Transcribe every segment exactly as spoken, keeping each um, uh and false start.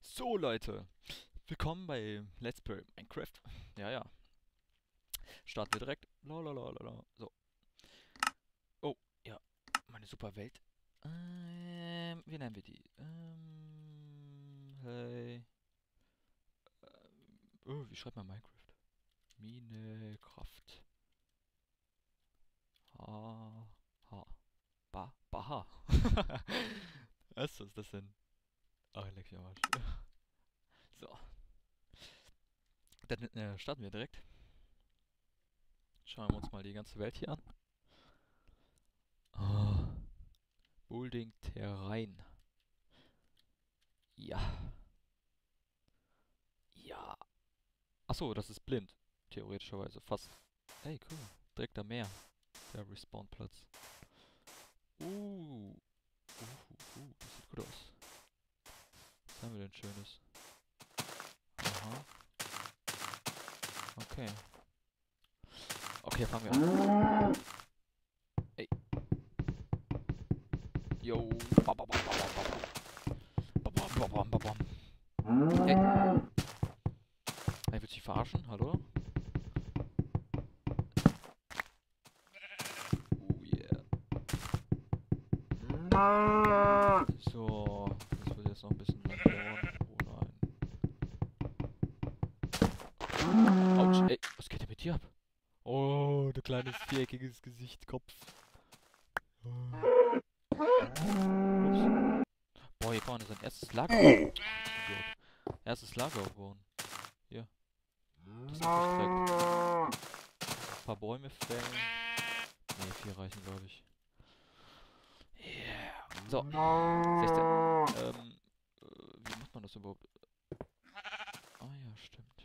So Leute, willkommen bei Let's Play Minecraft. Ja, ja. Starten wir direkt. Lalalala. So. Oh, ja. Meine super Welt. Ähm, wie nennen wir die? Ähm, hey. Ähm, oh, wie schreibt man Minecraft? Minecraft. Ha. Ha. Ba. Baha. Was ist das denn? Ach, leck mich am Arsch. So. Dann äh, starten wir direkt. Schauen wir uns mal die ganze Welt hier an. Oh. Building Terrain. Ja. Ja. Achso, das ist blind. Theoretischerweise. Fast. Hey, cool. Direkt am Meer. Der Respawn-Platz. Uh. Uh, uh, uh. Das sieht gut aus. Was haben wir denn Schönes? Aha. Okay. Okay, fangen wir an. Ey. Yo. Bam, bam, bam, bam, bam. Bam, bam, bam, bam, bam. Ey. Ey, willst du dich verarschen? Hallo? Oh yeah. So, das wird jetzt noch ein bisschen lang dauern. Oh nein. Autsch, ey, was geht denn mit dir ab? Oh, du kleines viereckiges Gesicht, Kopf. Ups. Boah, hier kann man sein erstes Lager aufbauen. Erstes Lager aufbauen. Hier. Das ist perfekt. Ein paar Bäume fällen. Ne, vier reichen, glaube ich. Yeah. So. sechzehn. Ähm, äh, wie macht man das überhaupt? Ah ja, stimmt.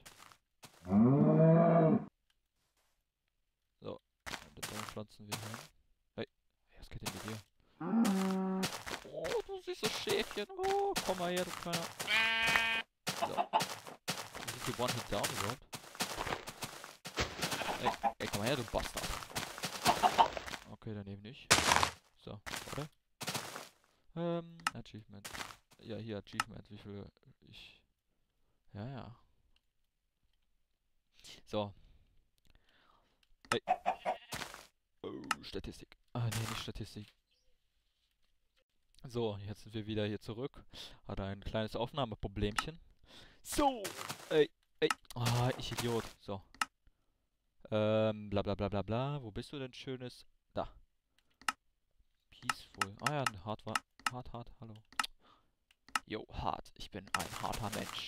So. Den Baum pflanzen wir hin. Hey, was geht denn mit dir? Oh, du süßes Schäfchen. Oh, komm mal her, du kleiner. So. Sind die One-Hit down überhaupt? Ey, ey, komm mal her, du Bastard. Okay, daneben nicht. So, warte. Ähm, Achievement. Ja, hier, Achievement. Wie viel ich... Ja, ja. So. Ey. Oh, Statistik. Ah, nee, nicht Statistik. So, jetzt sind wir wieder hier zurück. Hat ein kleines Aufnahmeproblemchen. So. Ey, ey. Ah, ich Idiot. So. Ähm, bla bla bla bla bla. Wo bist du denn Schönes? Da. Peaceful. Ah ja, ein hart war. Hart, hart, hallo. Jo, hart. Ich bin ein harter Mensch.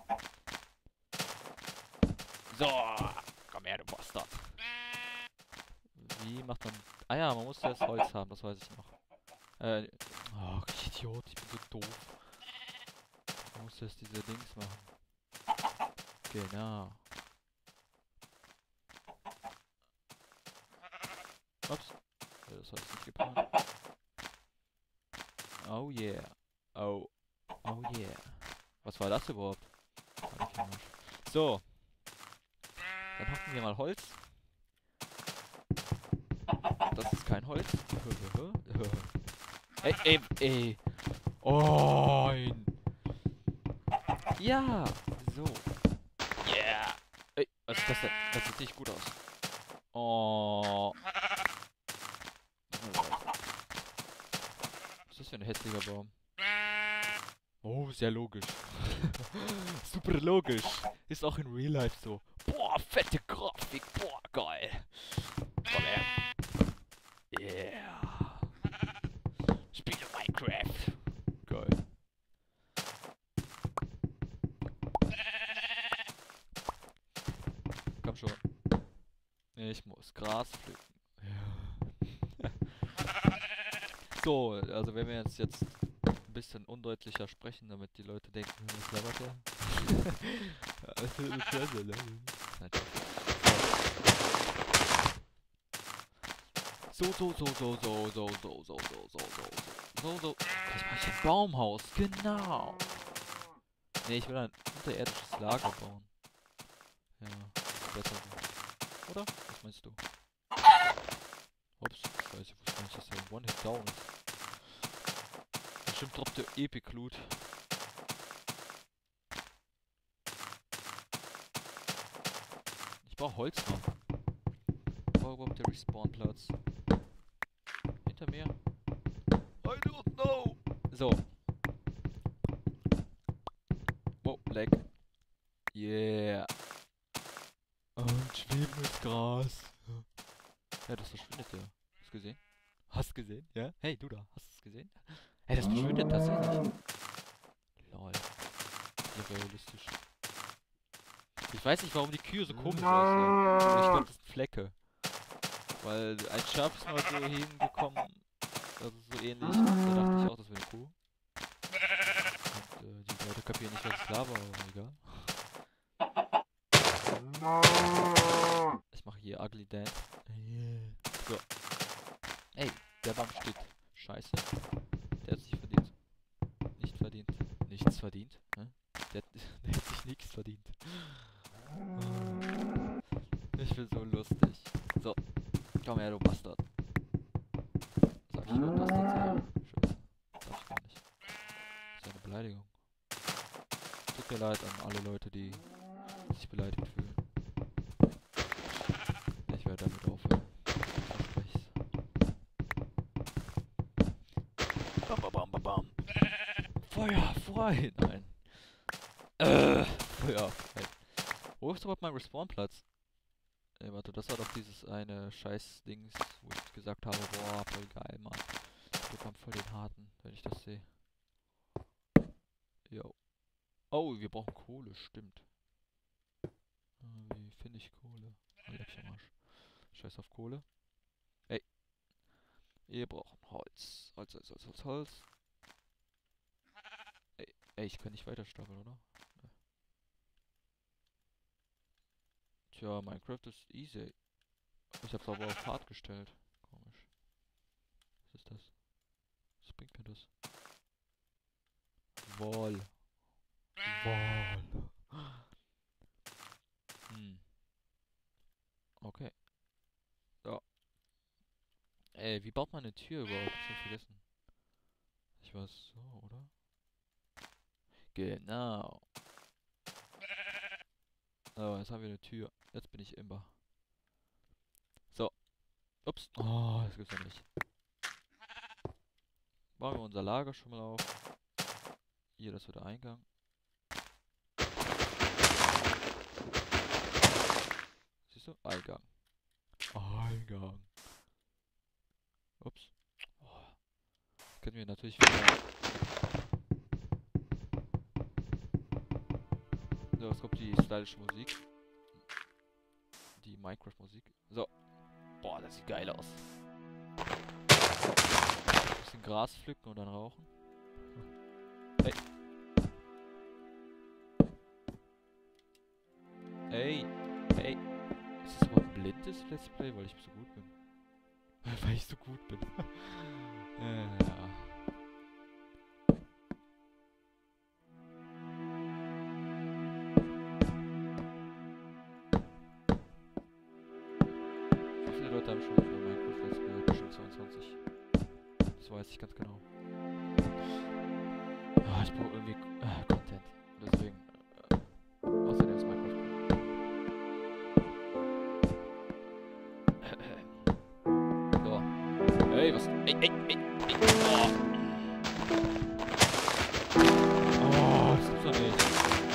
So. Komm her, du Bastard. Wie macht man... Ah ja, man muss das Holz haben, das weiß ich noch. Äh, ach, ich Idiot, ich bin so doof. Man muss jetzt diese Dings machen. Genau. Ups. Ja, das hat nicht geplant. Oh yeah. Oh. Oh yeah. Was war das überhaupt? So. Dann hacken wir mal Holz. Das ist kein Holz. Ey, ey, ey. Oh, nein. Ja. So. Yeah. Ey, was ist das denn? Das sieht nicht gut aus. Oh. Was ist das für ein hässlicher Baum? Oh, sehr logisch. Super logisch. Ist auch in Real Life so. Boah, fette Grafik. Boah, geil. Komm her. Yeah. Spiele Minecraft. Geil. Komm schon. Ich muss Gras pflücken. Ja. So, also wenn wir jetzt jetzt ein bisschen undeutlicher sprechen, damit die Leute denken, was labert der? So, so, so, so, so, so, so, so, so, so, so, so, so, so. Das mache ich ein Baumhaus, genau. Ne, ich will ein unterirdisches Lager bauen. Ja, besser so. Oder? Was meinst du? Ups, scheiße, ich wusste nicht, dass der One-Hit down ist. Bestimmt droppt der Epic Loot. brauche Holz noch. Ich brauche überhaupt der Respawn-Platz. Hinter mir? I don't know! So. Wow, Lag. Yeah. Und schwimmendes Gras. Ja, das verschwindet ja. Hast du gesehen? Hast du gesehen? Ja? Hey, du da. Hast du es gesehen? Hey, das verschwindet tatsächlich. Lol. Irrealistisch. Ich weiß nicht, warum die Kühe so komisch aussehen. Aber ich glaube, das sind Flecke. Weil ein Schaf ist mal so hingekommen. Also so ähnlich. Da dachte ich auch, das wäre eine Kuh. Und äh, die Leute kapieren nicht, was ich laber, aber egal. Ich mache hier Ugly Dance. So. Ey, der Baum steht. Scheiße. Der hat sich verdient. Nicht verdient. Nichts verdient. Ne? Der, der hat sich nichts verdient. Ich bin so lustig. So. Komm her, du Bastard. Sag ich nur Bastard sagen? Scheiße. Sag ich gar nicht. Das ist eine Beleidigung. Tut mir leid an alle Leute, die sich beleidigt fühlen. Ich werde damit aufhören. Verspreche ich's. Bam, bam, bam, bam, bam. Feuer frei! Nein. Äh, Feuer frei. Wo ist überhaupt mein Respawn-Platz? Ey, warte, das war doch dieses eine Scheiß-Dings, wo ich gesagt habe, boah, voll geil, Mann. Ich bekomme voll den harten, wenn ich das sehe. Jo. Oh, wir brauchen Kohle, stimmt. Wie finde ich Kohle? Oh, leck ich am Arsch. Scheiß auf Kohle. Ey. Wir brauchen Holz. Holz, Holz, Holz, Holz, Holz. Ey, ey, ich kann nicht weiter stapeln, oder? Nee. Tja, Minecraft ist easy. Ich hab's aber auf hart gestellt. Komisch. Was ist das? Was bringt mir das? Wall. Wall. Hm. Okay. Ja. Ey, wie baut man eine Tür überhaupt? Ich hab vergessen. Ich war so, oder? Genau. So, jetzt haben wir eine Tür. Jetzt bin ich Imber. So. Ups. Oh, das gibt's ja nicht. Bauen wir unser Lager schon mal auf. Hier, das wird der Eingang. Siehst du? Eingang. Eingang. Ups. Oh. Können wir natürlich wieder... So, jetzt kommt die stylische Musik. Die Minecraft-Musik. So. Boah, das sieht geil aus. Ein bisschen Gras pflücken und dann rauchen. Hey. Hey. Hey. Ist das aber ein blindes Let's Play, weil ich so gut bin? Weil ich so gut bin. Ja. Leute haben schon für Minecraft Let's Play, bestimmt zweiundzwanzig. Das weiß ich ganz genau. Ah, ich brauche irgendwie äh, Content. Deswegen. Äh, außerdem ist Minecraft cool. So. Ey, was? Ey, ey, ey, ey. Oh, oh das gibt's doch nicht.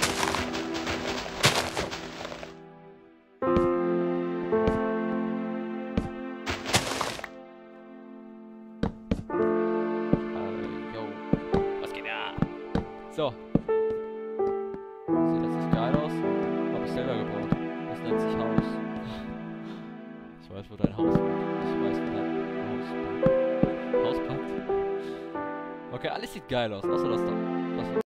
So. Sieht das nicht geil aus? Hab ich selber gebaut. Das nennt sich Haus. Ich weiß, wo dein Haus liegt. Ich weiß, wo dein Haus packt. Haus packt. Okay, alles sieht geil aus, außer das da. Das da.